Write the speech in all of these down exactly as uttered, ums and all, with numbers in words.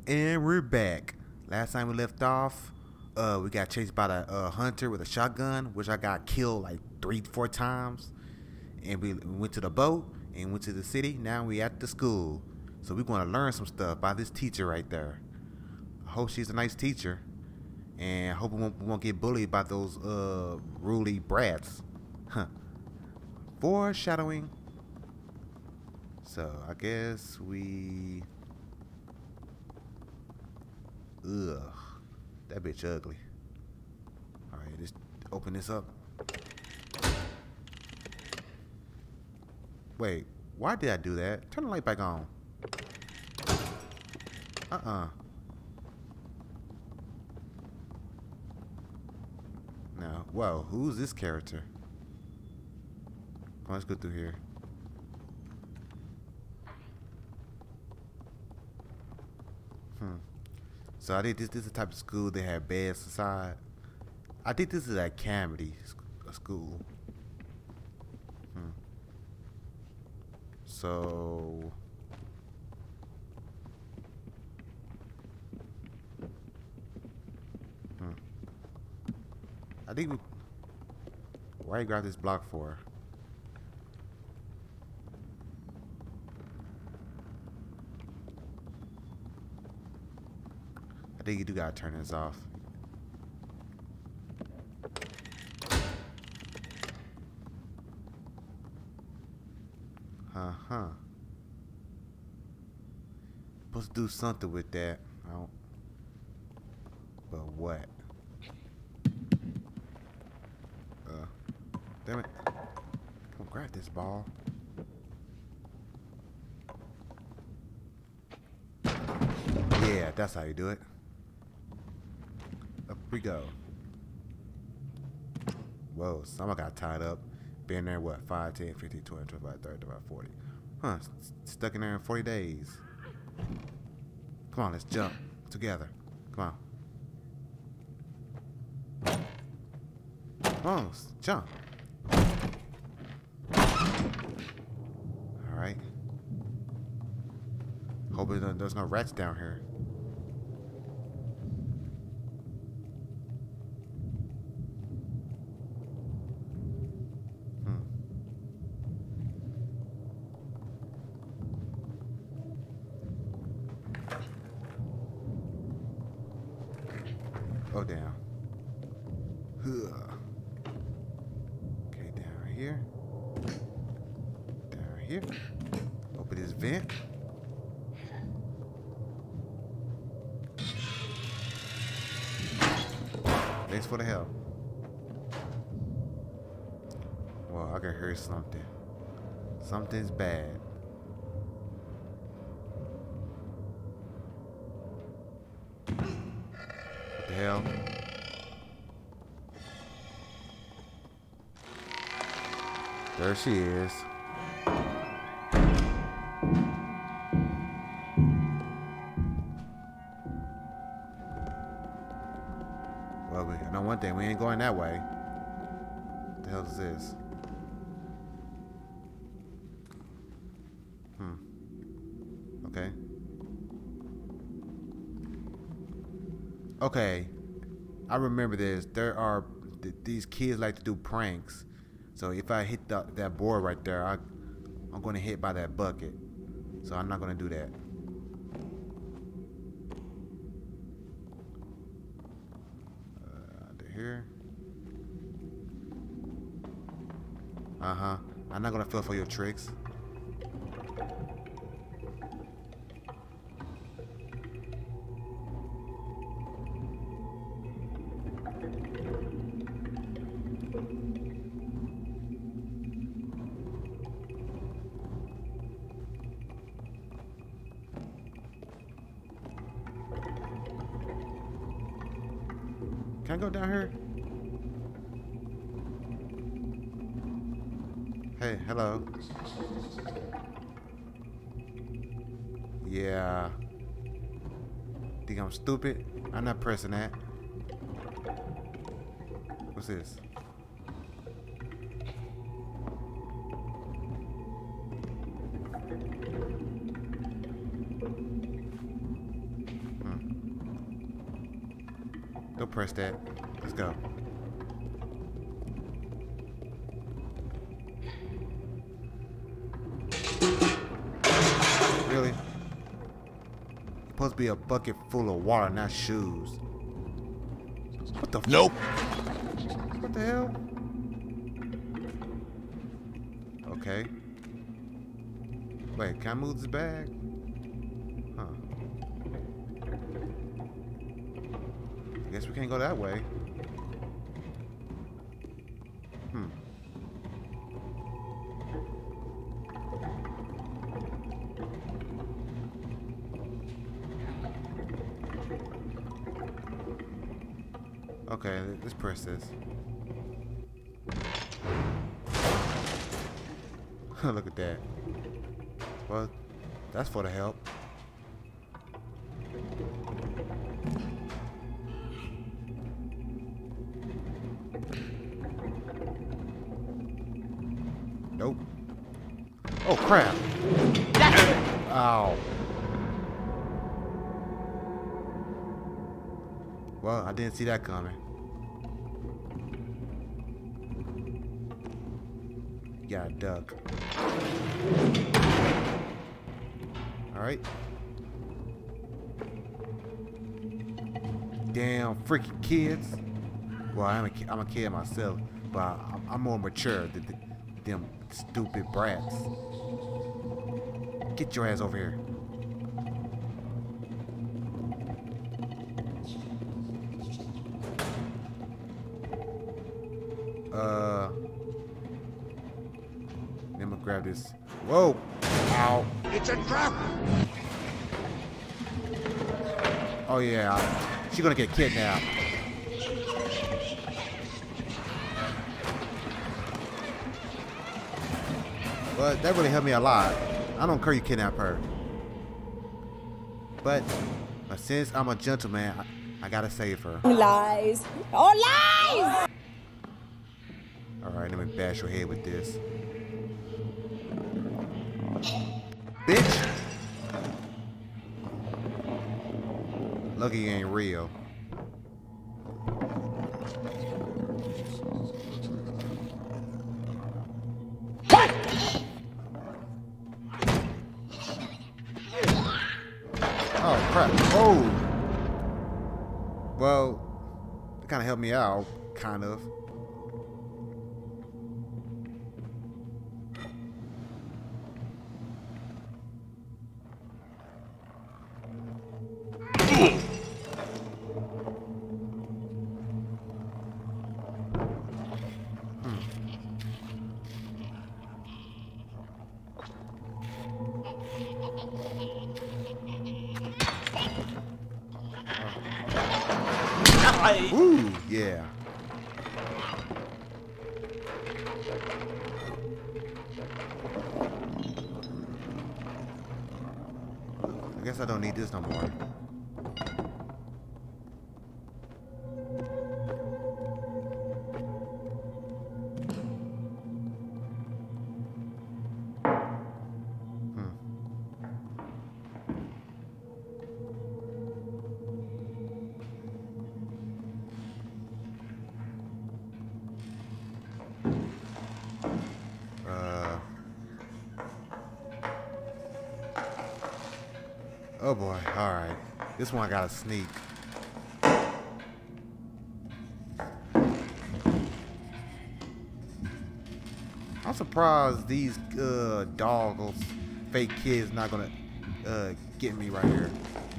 And we're back. Last time we left off, uh, we got chased by the uh, hunter with a shotgun, which I got killed like three, four times. And we went to the boat and went to the city. Now we at the school. So we're going to learn some stuff by this teacher right there. I hope she's a nice teacher. And I hope we won't, we won't get bullied by those uh, ruly brats. Huh. Foreshadowing. So I guess we... Ugh. That bitch ugly. Alright, just open this up. Wait, why did I do that? Turn the light back on. Uh-uh. Now, whoa, who's this character? Come on, let's go through here. Hmm. So I think this, this is the type of school they have beds inside. I think this is at Camity school. Hmm. So hmm. I think we, why you grab this block for? I think you do gotta turn this off. Uh huh. Supposed to do something with that. I don't. But what? Uh. Damn it. Come on, grab this ball. Yeah, that's how you do it. Up we go. Whoa, someone got tied up. Been there, what, five, ten, fifteen, twenty, twenty-five, thirty, thirty-five, forty. Huh, stuck in there in forty days. Come on, let's jump together. Come on. Come on, jump. Alright. Hope there's no rats down here. Go down. Okay, down here. Down here. Open this vent. Thanks for the help. Well, I can hear something. Something's bad. What the hell? There she is. Well, we, I know one thing. We ain't going that way. What the hell is this? Hmm. Okay. Okay. I remember this. There are th these kids like to do pranks. So if I hit the, that board right there, I, I'm going to hit by that bucket. So I'm not going to do that. Uh, under here. Uh-huh. I'm not going to fall for your tricks. Can I go down here? Hey, hello. Yeah. Think I'm stupid? I'm not pressing that. What's this? Don't press that. Let's go. Really? Supposed to be a bucket full of water, not shoes. What the? Nope. What the hell? Okay. Wait, can I move this bag? Huh. I guess we can't go that way. Hmm. Okay, let's press this. Look at that. Well, that's for the help. Nope. Oh crap! Ow. Well, I didn't see that coming. You gotta duck. Alright. Damn freaking kids. Well, I'm a, I'm a kid myself, but I'm, I'm more mature than th them stupid brats. Get your ass over here. Uh, let me grab this. Whoa! Ow! It's a trap. Oh yeah, she's gonna get kidnapped. But that really helped me a lot. I don't care you kidnap her. But, but since I'm a gentleman, I, I gotta save her. Lies. All lies! Alright, let me bash your head with this. Bitch! Lucky you ain't real. Oh crap. Oh! Well, it kinda helped me out, kind of. Ooh, yeah. I guess I don't need this no more. Oh boy, alright. This one I gotta sneak. I'm surprised these uh, doggos, fake kids not gonna uh, get me right here.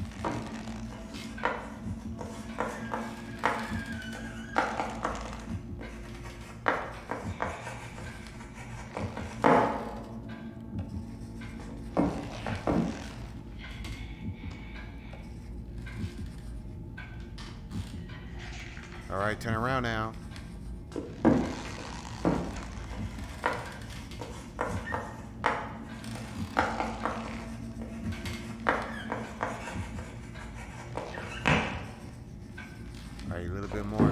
Alright, turn around now. Alright, a little bit more.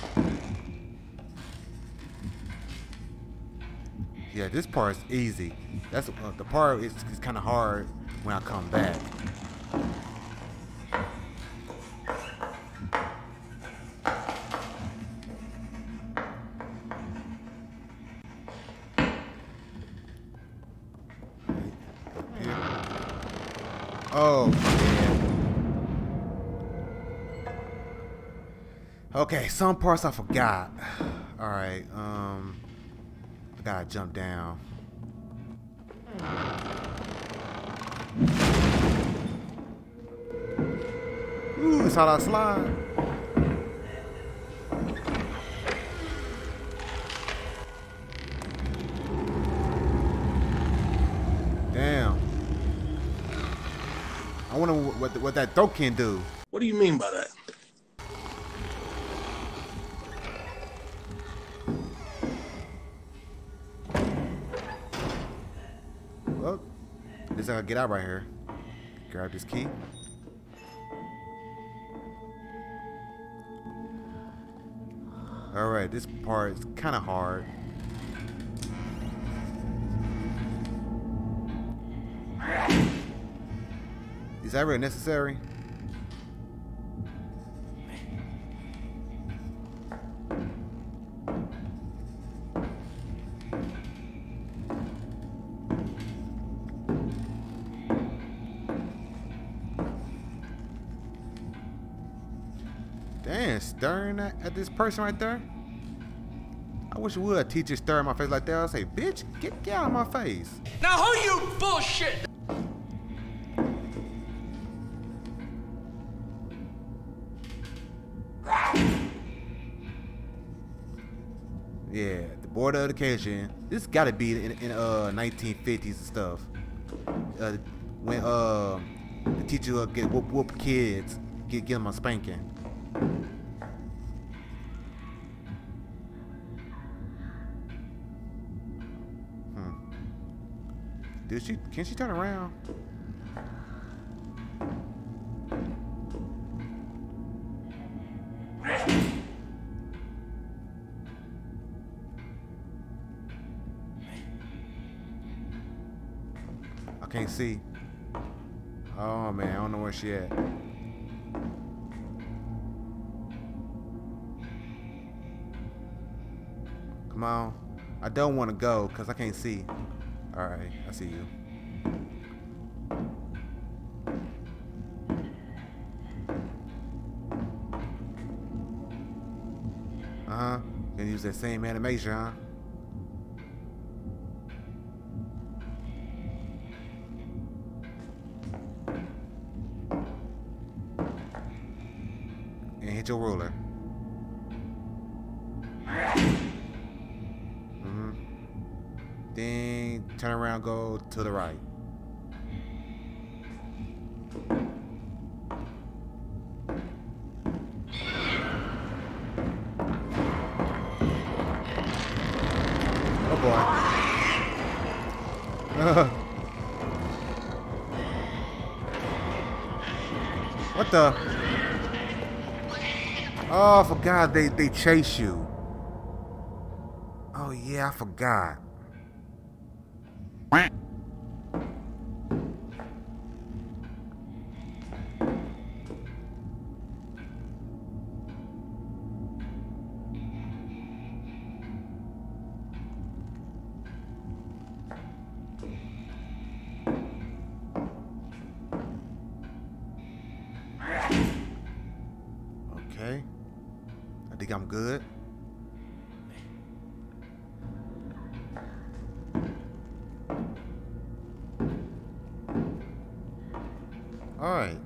Yeah, this part is easy. That's uh, the part is, is kind of hard when I come back. Okay, some parts I forgot. All right, um, I gotta jump down. Ooh, saw that slide. Damn. I wonder what what that throat can do. What do you mean by that? Well, this I gotta get out right here. Grab this key. All right, this part is kind of hard. Is that really necessary? Damn, staring at, at this person right there. I wish you would. A teacher stare at my face like that. I'd say, bitch, get, get out of my face. Now who you bullshit? Yeah, the Board of Education. This got to be in, in uh nineteen fifties and stuff. Uh, when uh the teacher would get whoop whoop kids, get give them a spanking. Hmm. Did she? Can she turn around? I can't see. Oh man, I don't know where she at. Come on. I don't want to go because I can't see. Alright, I see you. Uh-huh. Gonna use that same animation, huh? And hit your ruler. Mm-hmm. Then turn around, go to the right. Oh boy. Uh. What the? Oh, I forgot they, they chase you. Oh yeah, I forgot. Okay. I think I'm good. All right.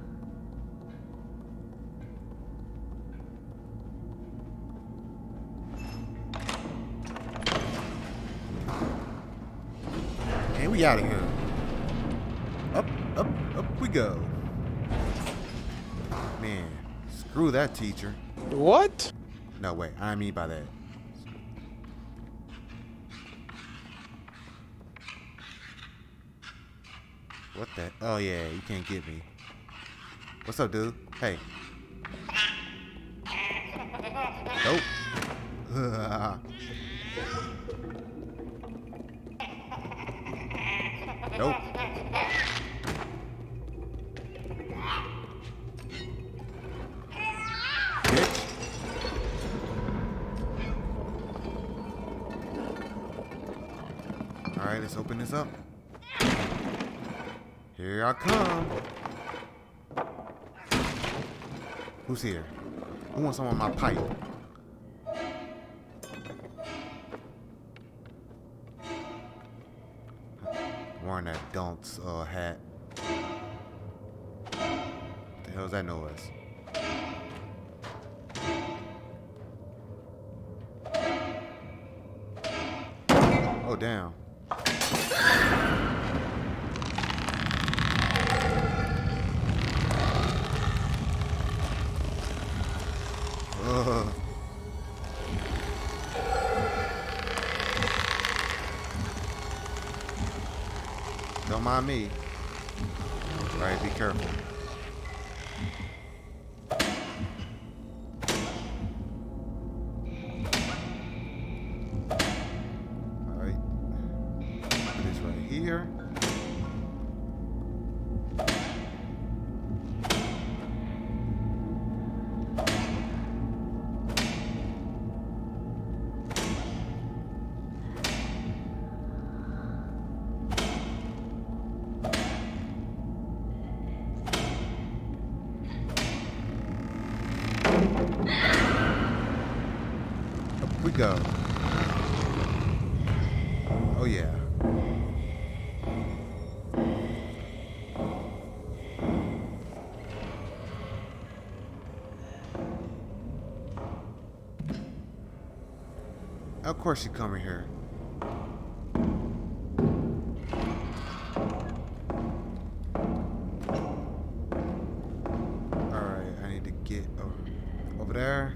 Okay, we out of here. Up, up, up we go. Man, screw that teacher. What? No, wait, I mean by that. What the? Oh yeah, you can't get me. What's up, dude? Hey. Nope. Nope. Bitch. All right, let's open this up. Here I come. Who's here? Who wants some of my pipe? Wearing that dunce uh, hat. What the hell is that noise? Oh, damn. Ugh. Don't mind me. Alright, be careful. Alright. Put this right here. Up we go. Oh yeah. Of course you coming here. Alright, I need to get over, over there.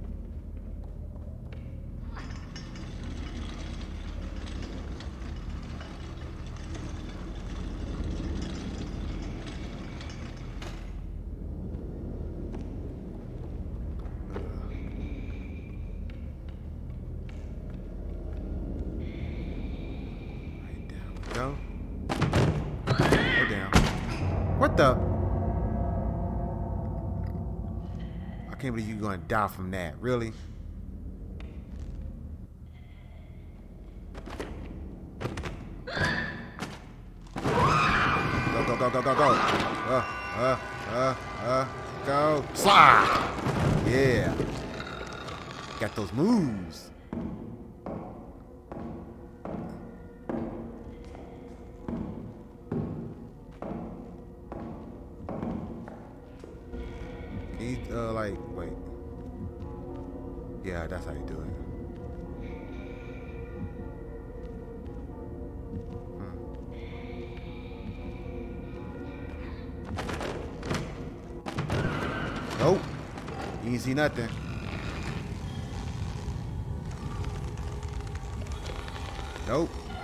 Go. Oh damn. What the? I can't believe you're gonna die from that. Really? Go, go, go, go, go, go. Uh, uh, uh, uh, go. Slide! Yeah. Got those moves. He, uh, like, wait. Yeah, that's how you do it. Hmm. Nope. You ain't see nothing. Nope.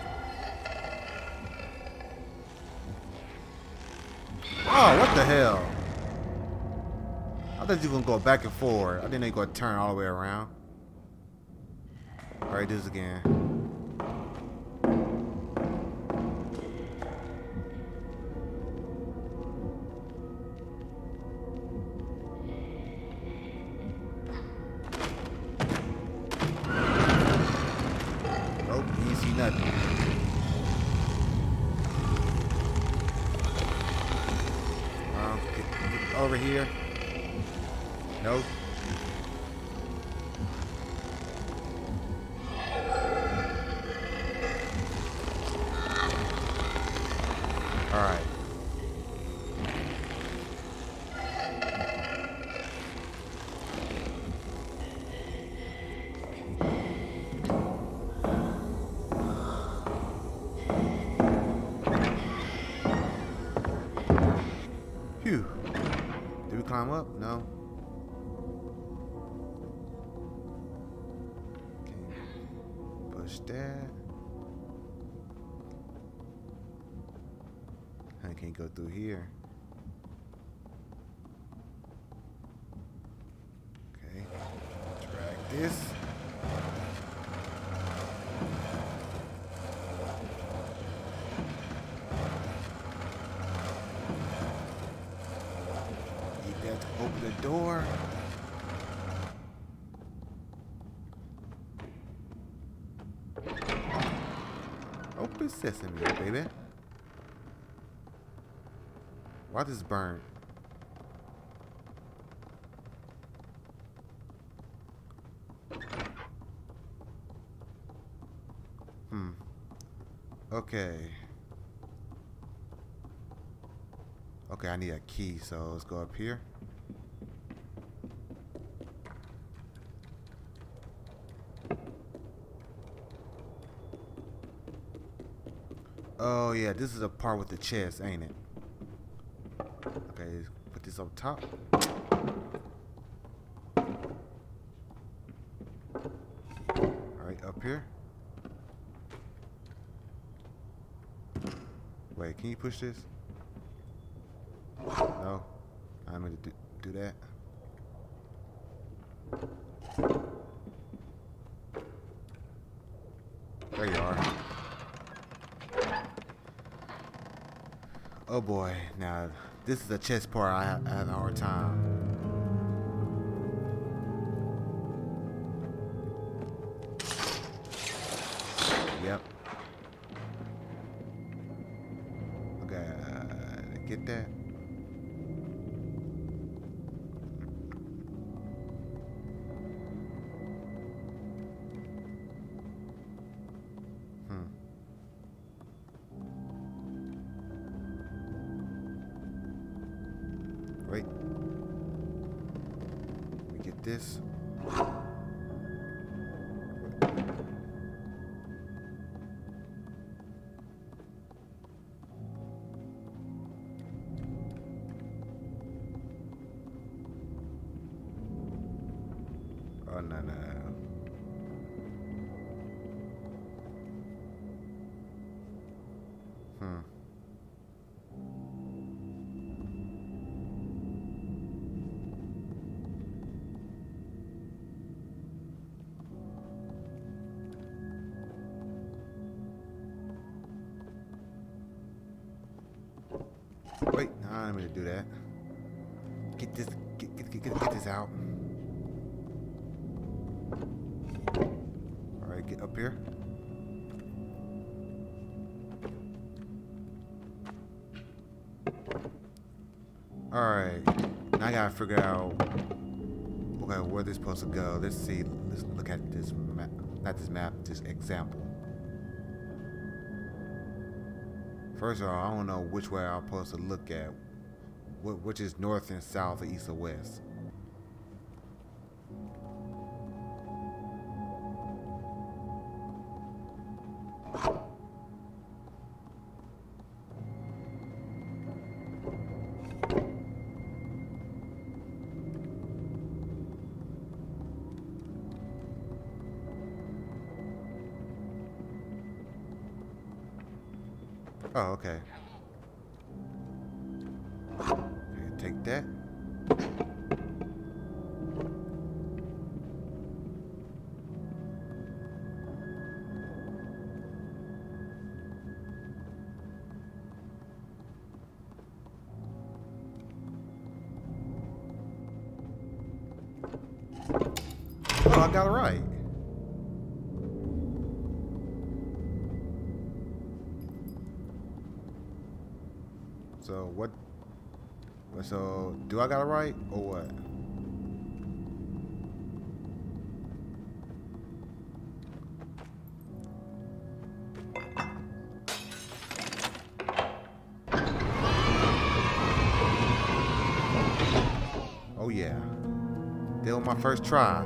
Oh, what the hell? I thought you were gonna go back and forward. I didn't know you were gonna turn all the way around. Alright, do this again. Nope, you didn't see nothing. Um, get, get over here. Nope. All right. Phew. Did we climb up? No. Push that. I can't go through here. Okay. Drag this. Need that to open the door. Open sesame, baby. Why this burn? Hmm. Okay. Okay, I need a key, so let's go up here. Oh yeah, this is a part with the chest, ain't it? Okay, put this up top. Alright, up here. Wait, can you push this? No, I'm gonna do, do that. There you are. Oh boy, now this is a chest part I have, I have a hard time. Yep. Okay, uh, get that. Hmm. Wait. Let me get this. Oh, no, no. Hmm. Wait, no, I didn't mean to do that. Get this, get, get, get, get, get this out. All right, get up here. All right, now I gotta figure out okay where this supposed to go. Let's see. Let's look at this map. Not this map. This example. First of all, I don't know which way I'm supposed to look at. Wh which is north and south, or east or west. Oh, okay. Okay, take that. Oh, I got it right. So what? So do I got it right or what? Oh yeah, that was my first try.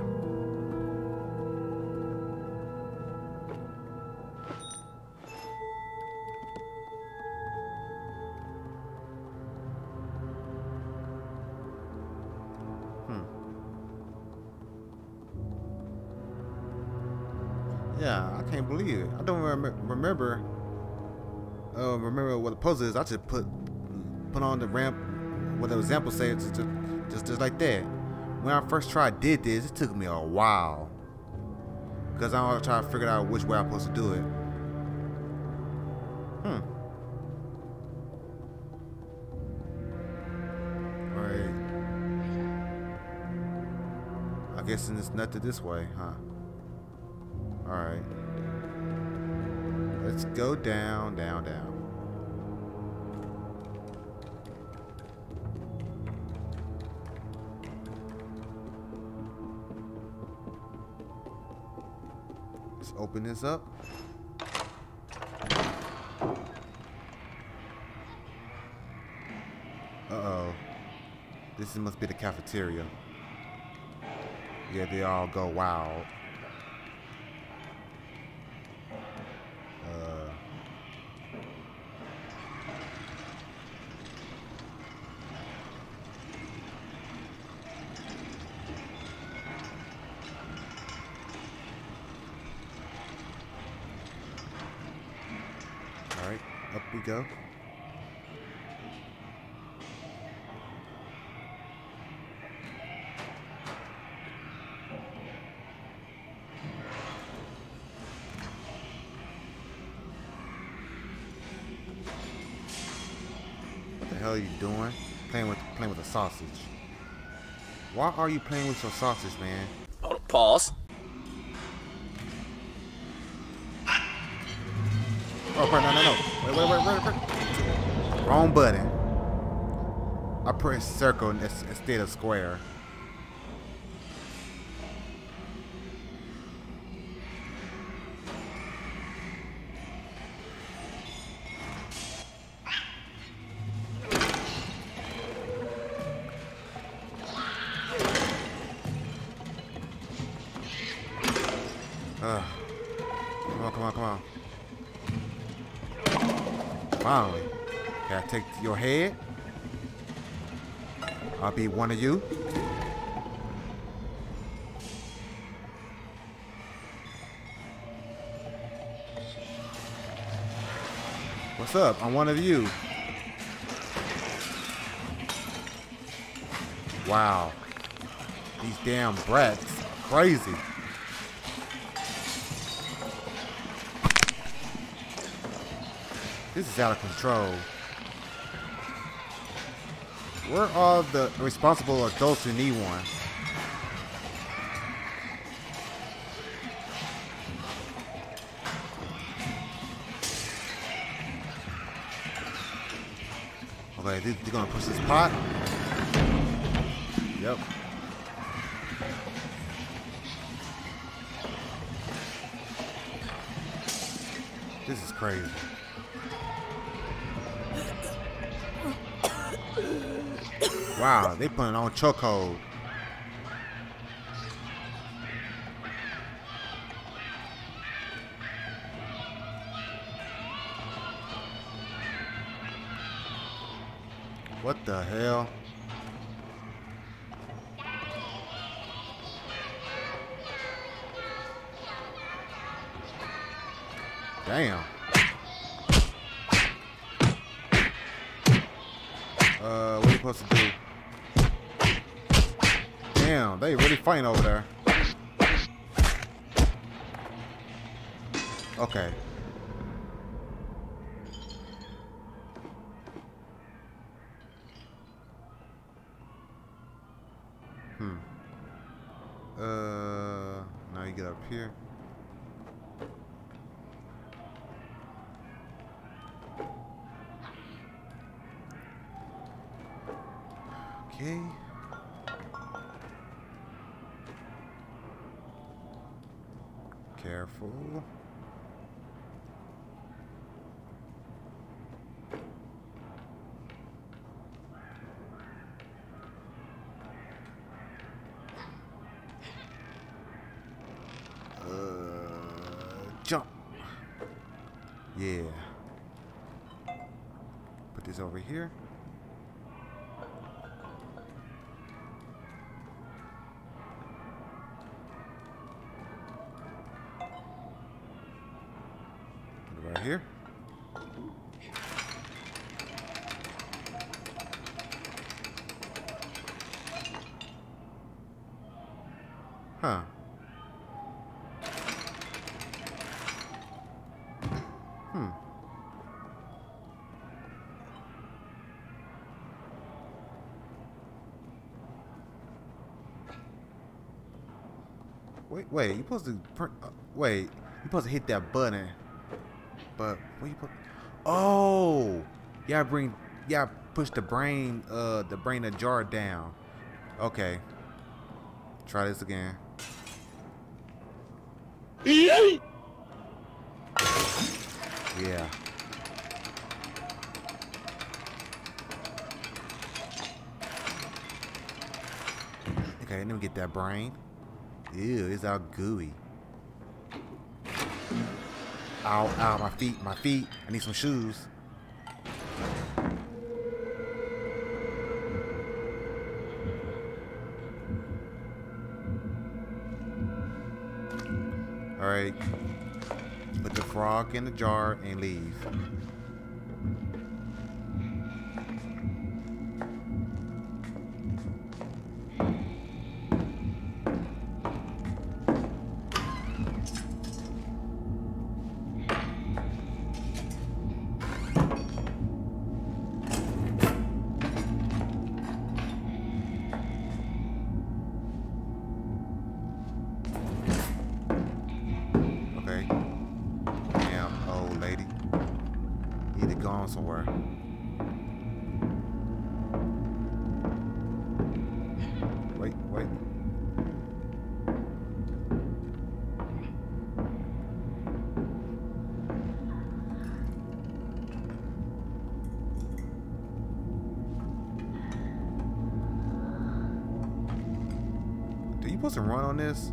Yeah, I can't believe it. I don't rem remember. Uh, remember what the puzzle is. I just put put on the ramp. What the example says, just, just just like that. When I first tried did this, it took me a while because I was trying to figure out which way I'm supposed to do it. Hmm. All right. I guess it's nothing this way, huh? Alright. Let's go down, down, down. Let's open this up. Uh-oh. This must be the cafeteria. Yeah, they all go wild. Uh... Alright, up we go. What the hell are you doing? Playing with playing with a sausage. Why are you playing with your sausage, man? Oh, pause. Oh, no, no, no. Wait, wait, wait, wait, wait. Wrong button. I pressed circle instead of square. Uh, come on, come on, come on. Finally. Can I take your head? I'll be one of you. What's up? I'm one of you. Wow. These damn brats are crazy. This is out of control. Where are the responsible adults who need one? Okay, they're gonna push this pot. Yep. This is crazy. Wow, they putting on chokehold. What the hell? Damn. Uh, what are you supposed to do? Damn, they really fighting over there. Okay. Hmm. Uh, now you get up here. Okay. Careful. Uh, jump. Yeah. Put this over here. Right here. Huh. Hmm. Wait, wait, you supposed to print, uh, wait, you supposed to hit that button. But what you put? Oh, yeah, bring, yeah, push the brain, uh, the brain the jar down. Okay, try this again. Yeah. Okay, let me get that brain. Ew, it's all gooey. Ow, ow, my feet, my feet. I need some shoes. Alright. Put the frog in the jar and leave. Somewhere. Wait, wait. Do you supposed to run on this?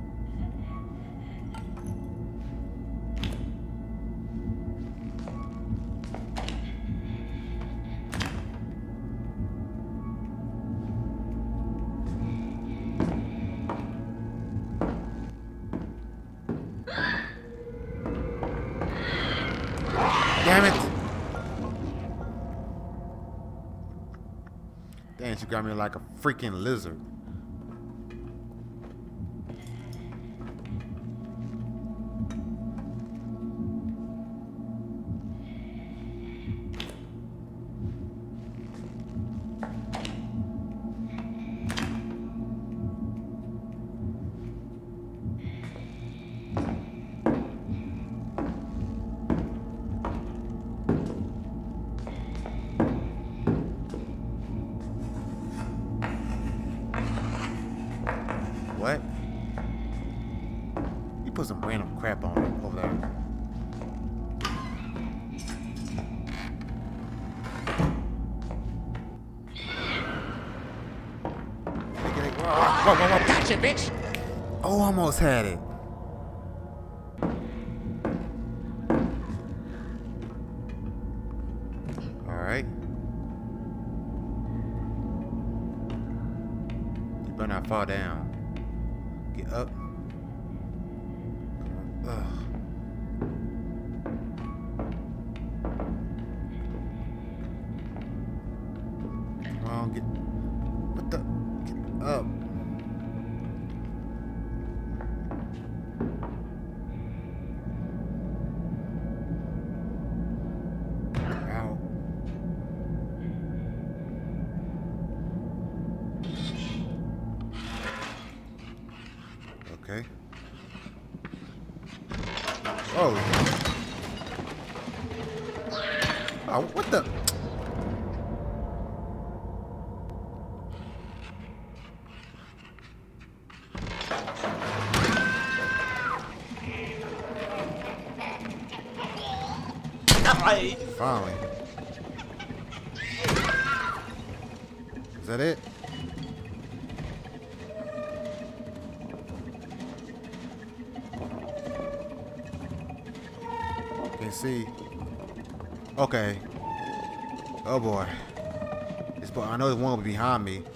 Damn it! Damn, she got me like a freaking lizard. What? You put some random crap on it over there. Whoa, whoa, whoa. Gotcha, bitch. Oh, almost had it. All right. You better not fall down. Get up. Ugh. Come on, get. What the? Get up. Ow. Okay. Oh. Oh, what the? Finally. Is that it? Can't see. Okay. Oh boy. This boy, I know there's one behind me.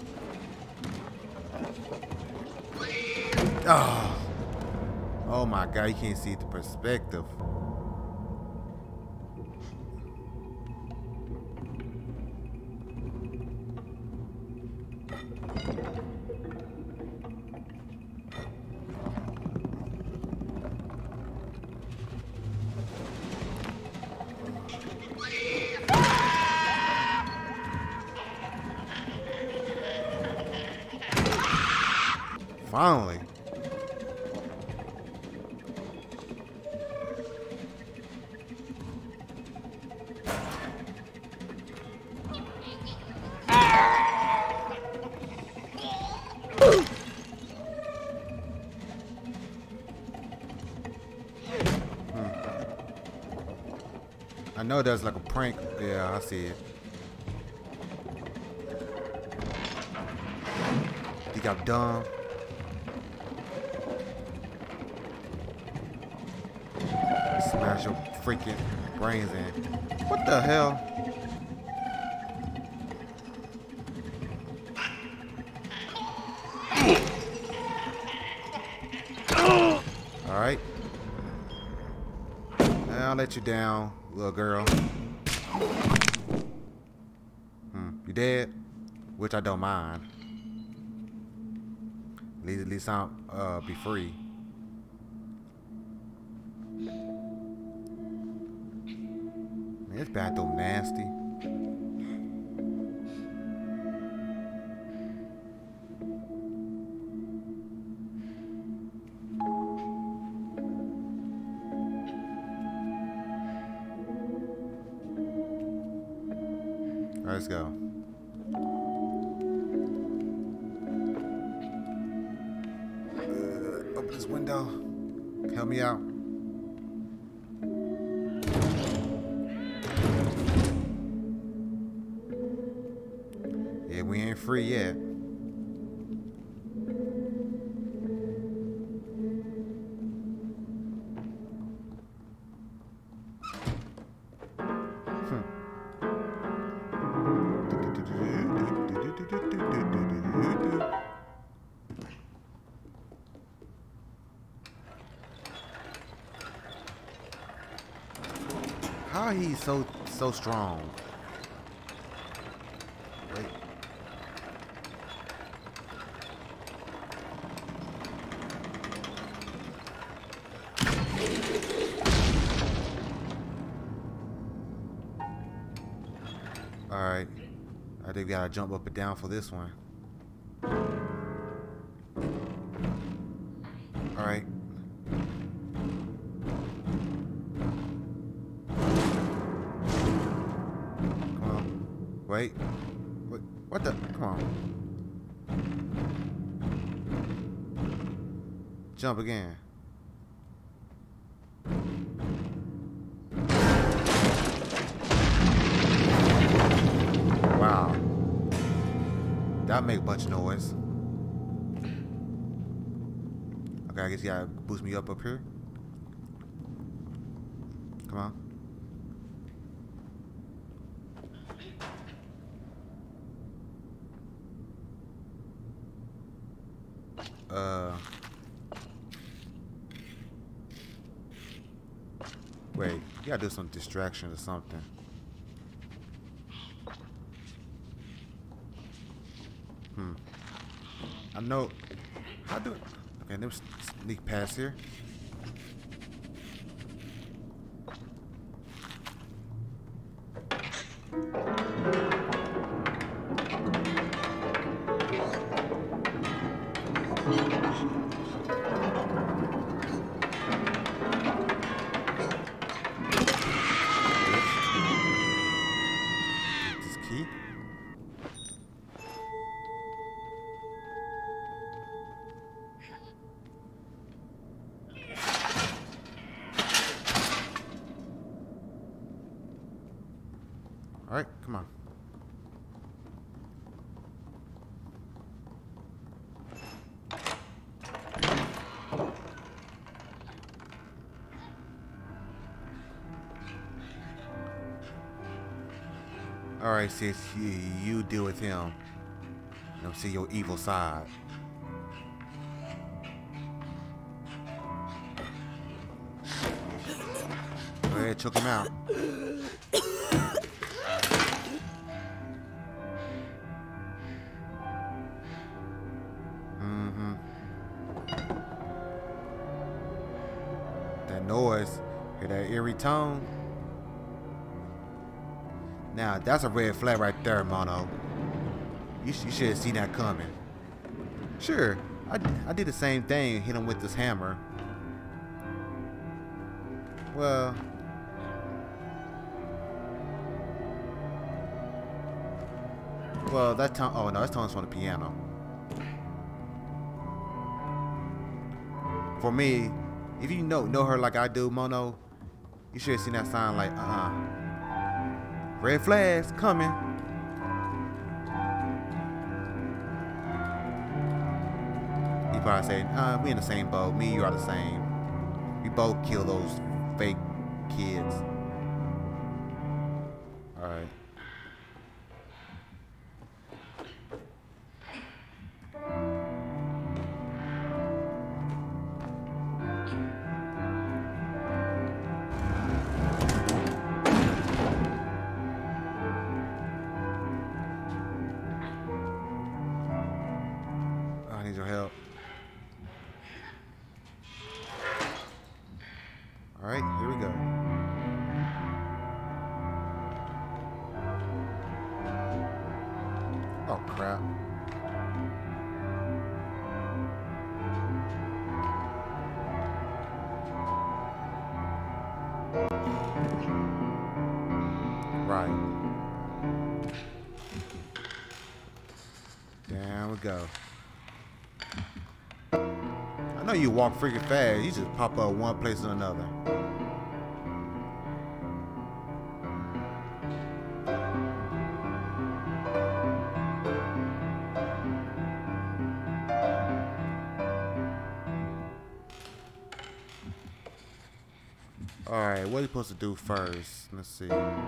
Oh. Oh my God, you can't see the perspective. Finally. know there's like a prank. Yeah, I see it. Think I'm dumb? Smash your freaking brains in. What the hell? Alright. I'll let you down, little girl. Hmm. You dead? Which I don't mind. At least, at least I'll uh, be free. Man, this bathroom nasty. All right, let's go. Uh, open this window. Help me out. Yeah, we ain't free yet. How he's so so strong? Wait. All right. I think we gotta jump up and down for this one. All right. Wait. What, what the? Come on. Jump again. Wow. That make a bunch of noise. Okay, I guess you gotta boost me up up here. Come on. Uh, wait, you gotta do some distraction or something. Hmm. I know. How do? Okay, let me sneak past here. All right, come on. All right, sis, you, you deal with him. You know, see your evil side. Go ahead, choke him out. Mm-hmm. That noise, hear that eerie tone? Now, that's a red flag right there, Mono. You, sh you should have seen that coming. Sure, I, I did the same thing, hit him with this hammer. Well... Well, that tone... Oh, no, that tone's from the piano. For me, if you know know her like I do, Mono, you should have seen that sign like, uh-uh. Red flags coming. He probably say, uh, we in the same boat. Me and you are the same. We both kill those fake kids. Alright. I need your help. Alright, here we go. Oh crap. Right. Down we go. I know you walk freaking fast. You just pop up one place or another. Alright, what are you supposed to do first? Let's see.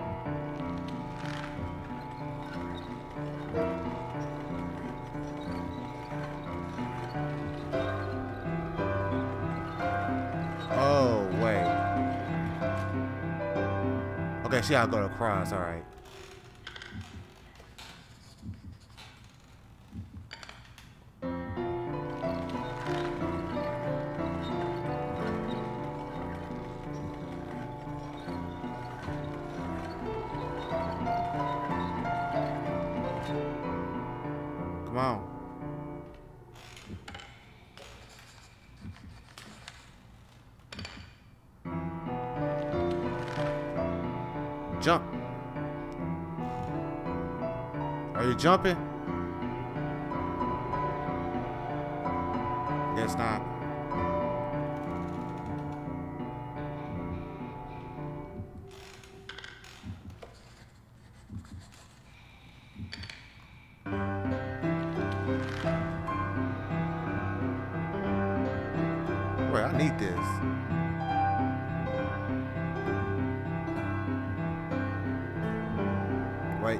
Oh, wait. Okay, see, I'll go across. Alright. Come on. Jump. Are you jumping? Guess not. Wait, I need this. Wait.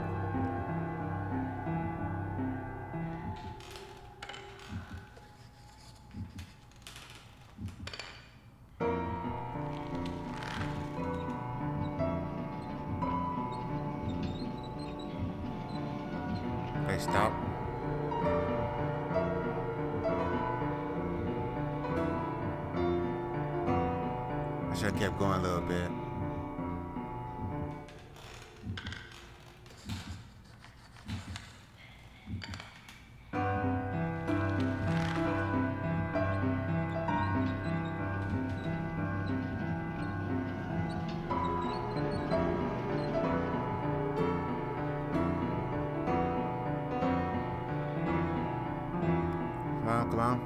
Okay, stop. I should have kept going a little bit. Come on, come on.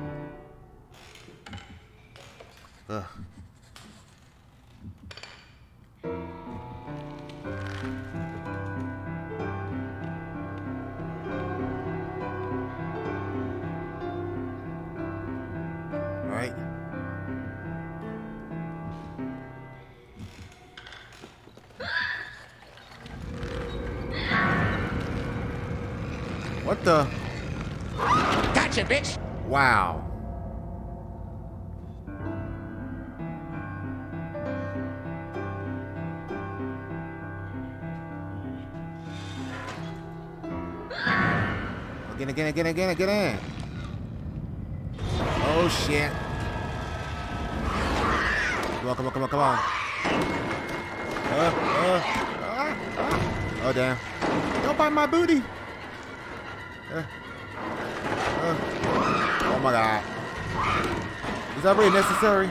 Ugh. Right. What the? Gotcha, bitch! Wow. Get in, get in, get in, get in, get in. Oh shit. Come on, come on, come on, come on. Uh, uh, uh, uh. Oh damn. Don't bite my booty. Uh, uh. Oh my god. Is that really necessary?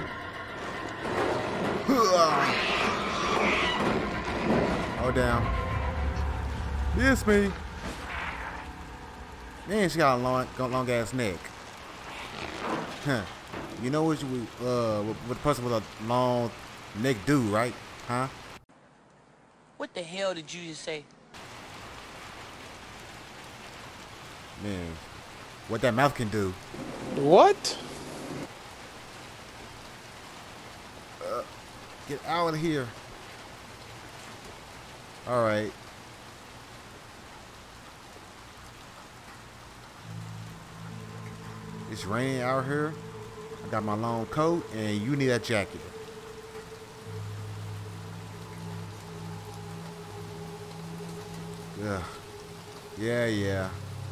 Oh damn. Miss me. Man, she got a long, long ass neck. Huh. You know what you uh what, what a person with a long neck do, right? Huh? What the hell did you just say? Man, what that mouth can do. What? Uh, get out of here. All right. It's raining out here. I got my long coat, and you need that jacket. Yeah. Yeah, yeah.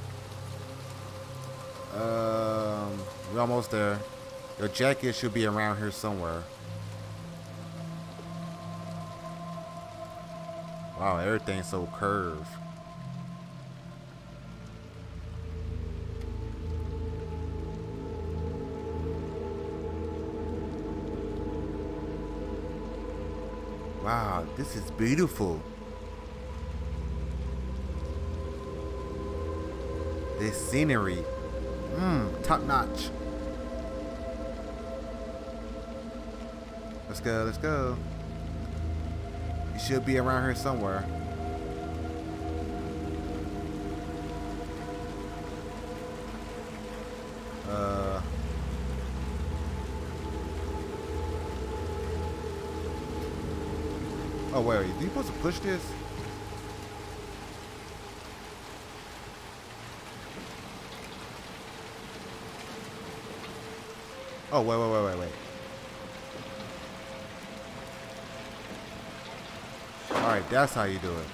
Um, we're almost there. Your jacket should be around here somewhere. Wow, everything's so curved. Wow, this is beautiful. This scenery, mmm, top notch. Let's go, let's go. You should be around here somewhere. Uh. Oh wait, are you supposed to push this? Oh, wait, wait, wait, wait, wait. Alright, that's how you do it.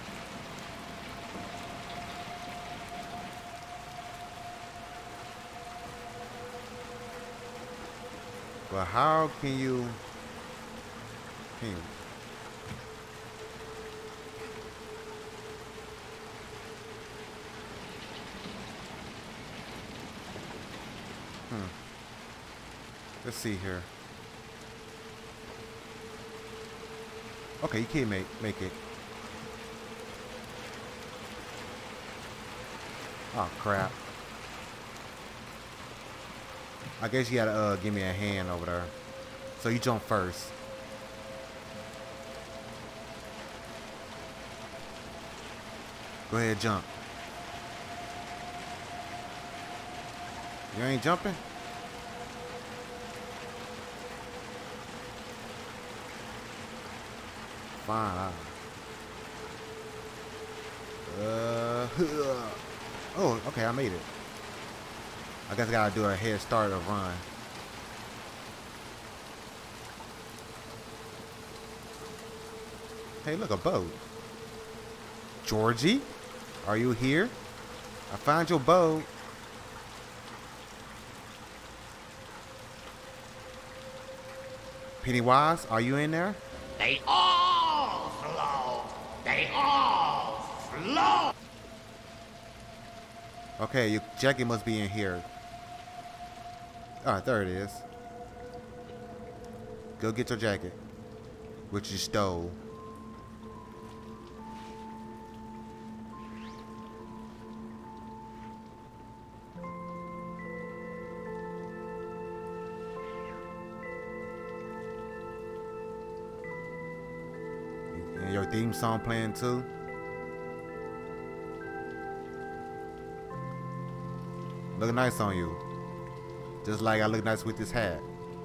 But how can you... Can you... Hmm. Let's see here. Okay, you can't make make it. Oh crap! I guess you gotta uh, give me a hand over there. So you jump first. Go ahead, jump. You ain't jumping? Fine. Uh, oh, okay, I made it. I guess I gotta do a head start or run. Hey, look, a boat. Georgie, are you here? I found your boat. Pennywise, are you in there? They all flow. They all flow. Okay, your jacket must be in here. Ah, there it is. Go get your jacket, which you stole. And your theme song playing too. Look nice on you. Just like I look nice with this hat.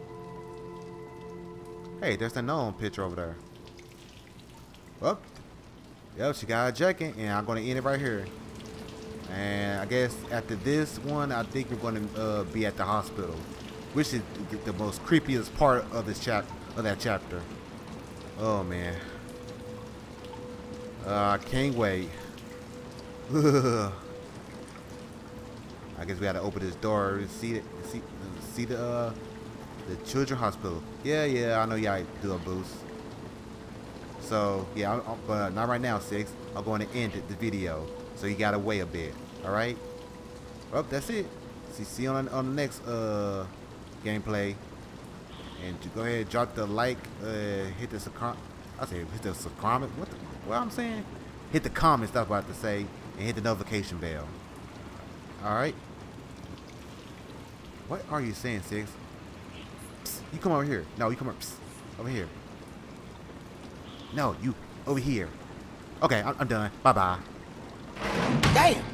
Hey, there's a gnome picture over there. Well, yep, she got a jacket, and I'm gonna end it right here. And I guess after this one, I think we're gonna uh, be at the hospital, which is the most creepiest part of this chap of that chapter. Oh man, uh, I can't wait. I guess we gotta open this door and see it, see, see the uh, the children's hospital. Yeah, yeah, I know y'all do a boost. So yeah, I'm, I'm, but not right now, Six. I'm going to end it, the video, so you gotta wait a bit. All right. Well, that's it. See, see you on on the next uh gameplay. And to go ahead and drop the like, uh, hit the subscribe. I say hit the subscribe. What the, what I'm saying? Hit the comments. That's what I have to say, and hit the notification bell. All right. What are you saying, Six? Psst, you come over here. No, you come over. Psst, over here. No, you over here. Okay, I'm, I'm done. Bye bye. Damn.